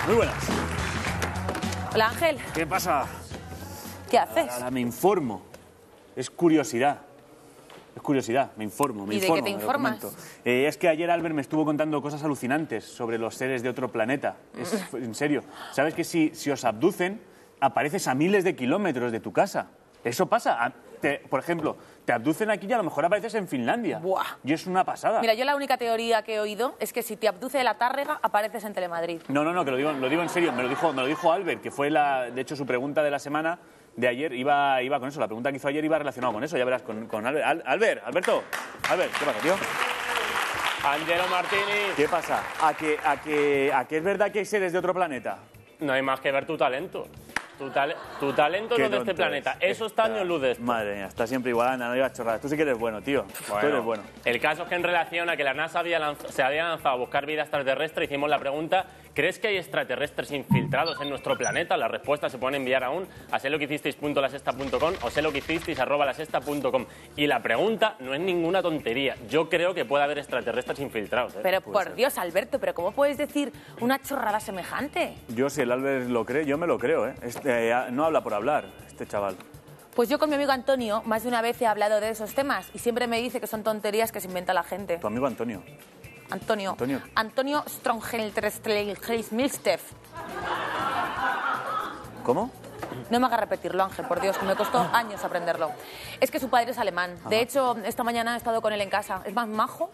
Muy buenas. Hola, Ángel. ¿Qué pasa? ¿Qué haces? Ahora me informo. Es curiosidad. Es curiosidad, me informo. ¿Y de qué te informas? Es que ayer Albert me estuvo contando cosas alucinantes sobre los seres de otro planeta. En serio. ¿Sabes que si os abducen, apareces a miles de kilómetros de tu casa? Eso pasa. Por ejemplo, te abducen aquí y a lo mejor apareces en Finlandia. Buah. Y es una pasada. Mira, yo la única teoría que he oído es que si te abduce de la Tárrega, apareces en Telemadrid. No, que lo digo en serio. Me lo dijo Albert, que fue, de hecho, su pregunta de la semana de ayer. Iba con eso. La pregunta que hizo ayer iba relacionada con eso. Ya verás, con Albert. Alberto, ¿qué pasa, tío? Angelo Martini. ¿Qué pasa? ¿A que es verdad que hay seres de otro planeta? No hay más que ver tu talento. Tu talento no es de este planeta. Eso está años luz de esto. Madre mía, está siempre igual. Anda, no digas chorradas. Tú sí que eres bueno, tío. Tú eres bueno. El caso es que en relación a que la NASA se había lanzado a buscar vida extraterrestre, hicimos la pregunta: ¿crees que hay extraterrestres infiltrados en nuestro planeta? La respuesta se puede enviar aún a seloquehicisteis.lasexta.com o seloquehicisteis@lasexta.com. Y la pregunta no es ninguna tontería. Yo creo que puede haber extraterrestres infiltrados. Pero por Dios, Alberto, ¿pero cómo puedes decir una chorrada semejante? Yo, si el Albert lo cree, yo me lo creo, ¿eh? No habla por hablar, este chaval. Pues yo con mi amigo Antonio más de una vez he hablado de esos temas y siempre me dice que son tonterías que se inventa la gente. Tu amigo Antonio. Antonio Strongel-Milsteff. ¿Cómo? No me hagas repetirlo, Ángel, por Dios, que me costó años aprenderlo. Es que su padre es alemán. De hecho, esta mañana he estado con él en casa. Es más majo.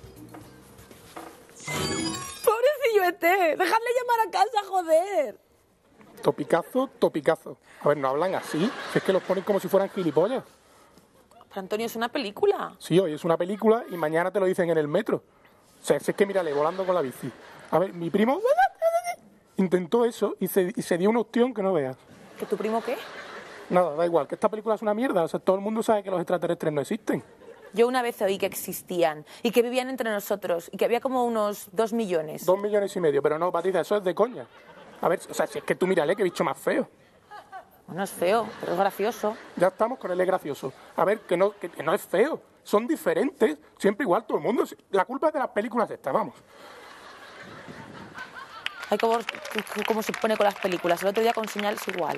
Pobrecillo dejadle llamar a casa, joder. Topicazo. A ver, no hablan así. Es que los ponen como si fueran gilipollas. Pero Antonio, es una película. Sí, hoy es una película y mañana te lo dicen en el metro. O sea, es que mírale, volando con la bici. A ver, mi primo intentó eso y se dio una opción que no veas. ¿Que tu primo qué? Nada, da igual, que esta película es una mierda. O sea, todo el mundo sabe que los extraterrestres no existen. Yo una vez oí que existían y que vivían entre nosotros y que había como unos 2 millones. 2,5 millones, pero no, Patricia, eso es de coña. A ver, o sea, si es que tú mírale, qué bicho más feo. Bueno, es feo, pero es gracioso. Ya estamos con él, es gracioso. A ver, que no es feo. Son diferentes, siempre igual, todo el mundo. La culpa es de las películas estas, vamos. Ay, cómo se pone con las películas. El otro día con Señales igual.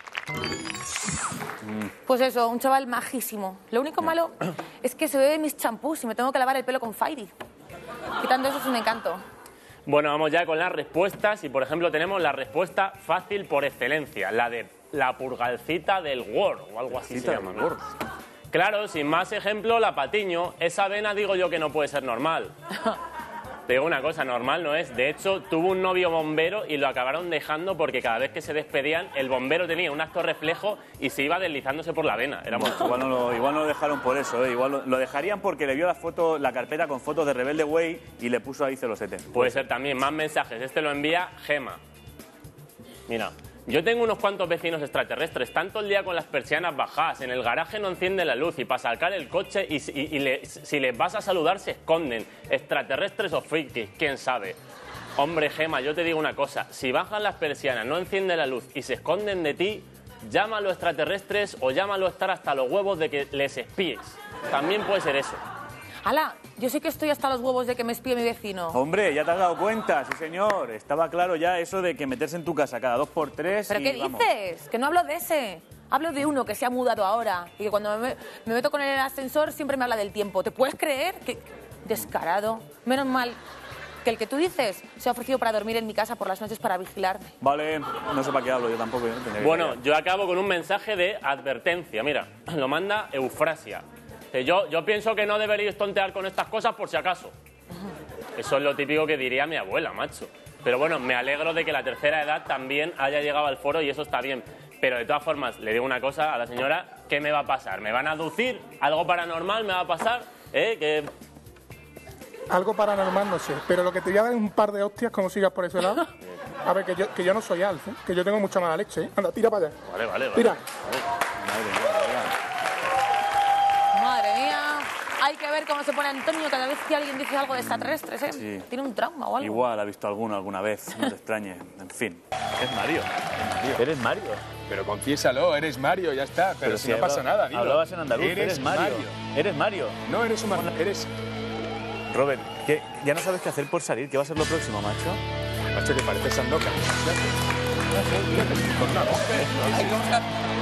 Pues eso, un chaval majísimo. Lo único malo es que se bebe mis champús y me tengo que lavar el pelo con Fairy. Quitando eso es un encanto. Bueno, vamos ya con las respuestas. Y, por ejemplo, tenemos la respuesta fácil por excelencia, la de la purgalcita del Word, o algo así se llama, ¿no? Claro, sin más ejemplo, la Patiño. Esa vena digo yo que no puede ser normal. Te digo una cosa, normal no es. De hecho, tuvo un novio bombero y lo acabaron dejando porque cada vez que se despedían, el bombero tenía un acto reflejo y se iba deslizándose por la vena. Era muy igual no lo dejaron por eso, ¿eh? Igual lo dejarían porque le vio la carpeta con fotos de Rebelde Way y le puso ahí celosete. Puede ser también. Más mensajes. Este lo envía Gema. Mira. Yo tengo unos cuantos vecinos extraterrestres, tanto el día con las persianas bajadas, en el garaje no enciende la luz y para sacar el coche si les vas a saludar se esconden. Extraterrestres o frikis, quién sabe. Hombre, Gema, yo te digo una cosa, si bajan las persianas, no enciende la luz y se esconden de ti, llámalo extraterrestres o llámalo estar hasta los huevos de que les espíes. También puede ser eso. ¡Hala! Yo sé que estoy hasta los huevos de que me espíe mi vecino. Hombre, ya te has dado cuenta, sí señor. Estaba claro ya eso de que meterse en tu casa cada 2 por 3. ¿Pero qué dices? Que no hablo de ese. Hablo de uno que se ha mudado ahora y que cuando me meto con él en el ascensor siempre me habla del tiempo. ¿Te puedes creer? ¡Qué descarado! Menos mal que el que tú dices se ha ofrecido para dormir en mi casa por las noches para vigilarme. Vale, no sé para qué hablo, yo tampoco. Bueno, yo acabo con un mensaje de advertencia. Mira, lo manda Eufrasia. Yo pienso que no deberíais tontear con estas cosas por si acaso. Eso es lo típico que diría mi abuela, macho. Pero bueno, me alegro de que la tercera edad también haya llegado al foro y eso está bien. Pero de todas formas, le digo una cosa a la señora, ¿qué me va a pasar? ¿Me van a aducir? ¿Algo paranormal me va a pasar? Algo paranormal no sé, pero lo que te voy a dar es un par de hostias como sigas por ese lado. A ver, que yo no soy Alf, ¿eh? Que yo tengo mucha mala leche, ¿eh? Anda, tira para allá. Vale. Tira. Madre mía. Hay que ver cómo se pone Antonio cada vez que alguien dice algo de extraterrestres, ¿eh? Sí. Tiene un trauma o algo. Igual ha visto alguno alguna vez, no te extrañe. En fin. Es Mario. ¿Eres Mario? Pero confiésalo, eres Mario, ya está. Pero si no pasa nada, dilo. Hablabas en andaluz, eres Mario. Eres Mario. No, eres humano, eres... Robert, ¿ya no sabes qué hacer por salir? ¿Qué va a ser lo próximo, macho? Macho, que parece Sandokan. Hay que buscar